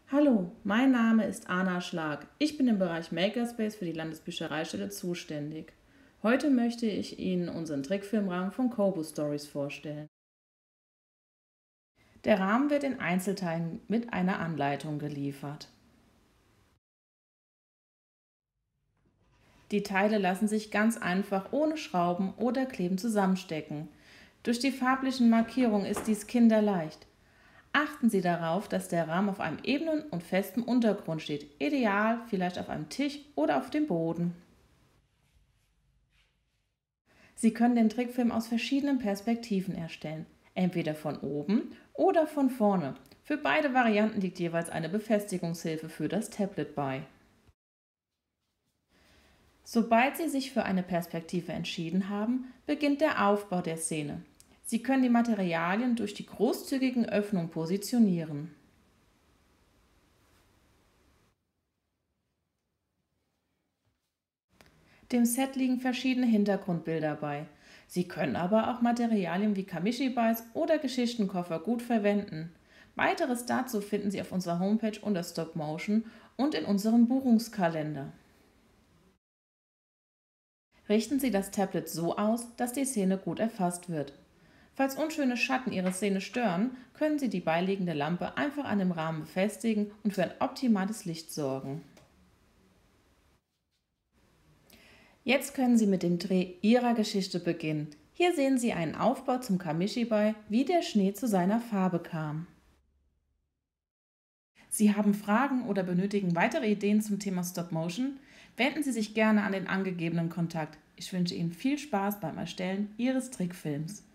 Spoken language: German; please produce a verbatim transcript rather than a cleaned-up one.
Hallo, mein Name ist Anna Schlag. Ich bin im Bereich Makerspace für die Landesbüchereistelle zuständig. Heute möchte ich Ihnen unseren Trickfilmrahmen von Kobo Stories vorstellen. Der Rahmen wird in Einzelteilen mit einer Anleitung geliefert. Die Teile lassen sich ganz einfach ohne Schrauben oder Kleben zusammenstecken. Durch die farblichen Markierungen ist dies kinderleicht. Achten Sie darauf, dass der Rahmen auf einem ebenen und festen Untergrund steht, ideal vielleicht auf einem Tisch oder auf dem Boden. Sie können den Trickfilm aus verschiedenen Perspektiven erstellen, entweder von oben oder von vorne. Für beide Varianten liegt jeweils eine Befestigungshilfe für das Tablet bei. Sobald Sie sich für eine Perspektive entschieden haben, beginnt der Aufbau der Szene. Sie können die Materialien durch die großzügigen Öffnungen positionieren. Dem Set liegen verschiedene Hintergrundbilder bei. Sie können aber auch Materialien wie Kamishibays oder Geschichtenkoffer gut verwenden. Weiteres dazu finden Sie auf unserer Homepage unter Stop Motion und in unserem Buchungskalender. Richten Sie das Tablet so aus, dass die Szene gut erfasst wird. Falls unschöne Schatten Ihre Szene stören, können Sie die beiliegende Lampe einfach an dem Rahmen befestigen und für ein optimales Licht sorgen. Jetzt können Sie mit dem Dreh Ihrer Geschichte beginnen. Hier sehen Sie einen Aufbau zum Kamishibai, wie der Schnee zu seiner Farbe kam. Sie haben Fragen oder benötigen weitere Ideen zum Thema Stop Motion? Wenden Sie sich gerne an den angegebenen Kontakt. Ich wünsche Ihnen viel Spaß beim Erstellen Ihres Trickfilms.